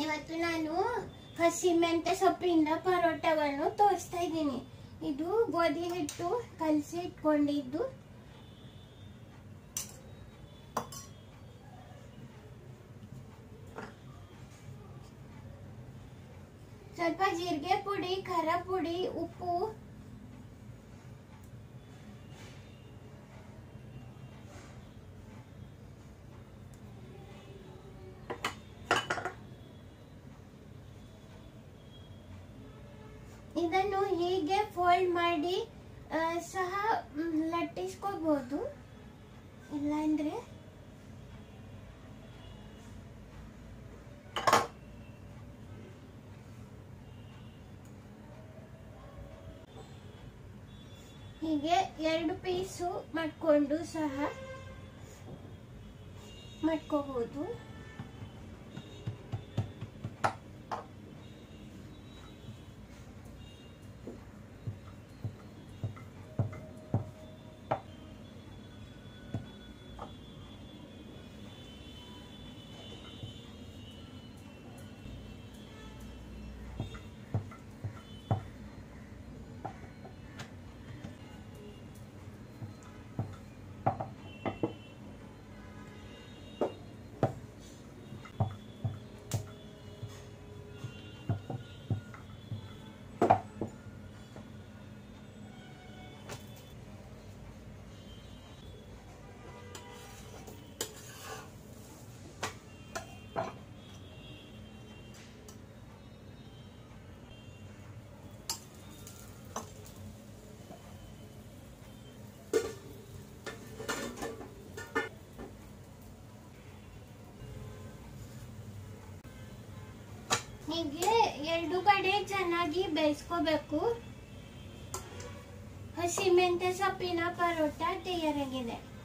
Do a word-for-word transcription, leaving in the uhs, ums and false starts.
ಇವತ್ತು ನಾನು ಹಸಿಮೆಂತೆ ಸೊಪ್ಪಿಂದ ಪರೋಟಗಳನ್ನು ತೋರಿಸ್ತಾ ಇದ್ದೀನಿ. ಇದು ಗೋಧಿ ಹಿಟ್ಟು ಕಲಸಿ ಇಟ್ಕೊಂಡಿದ್ದು. ಸ್ವಲ್ಪ ಜೀರಿಗೆ ಪುಡಿ, ಖಾರ ಪುಡಿ, ಉಪ್ಪು, ಇದನ್ನು ಹೀಗೆ ಫೋಲ್ಡ್ ಮಾಡಿ ಸಹ ಲಟ್ಟಿಸ್ಕೋಬಹುದು, ಇಲ್ಲ ಅಂದ್ರೆ ಹೀಗೆ ಎರಡು ಪೀಸು ಮಾಡ್ಕೊಂಡು ಸಹ ಮಾಡ್ಕೋಬಹುದು. ಹೀಗೆ ಎರಡು ಕಡೆ ಚೆನ್ನಾಗಿ ಬೇಯಿಸ್ಕೋಬೇಕು. ಹಸಿಮೆಂತೆ ಸೊಪ್ಪಿನ ಪರೋಟ ತಯಾರಾಗಿದೆ.